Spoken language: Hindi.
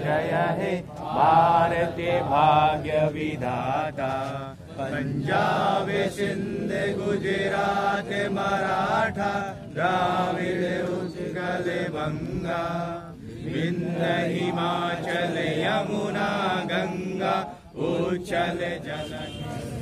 जय हे भारतीय भाग्य विधाता। पंजाब सिंध गुजरात मराठा द्राविड़ उत्कल बंगा विंध्य हिमाचल यमुना गंगा उच्चल जल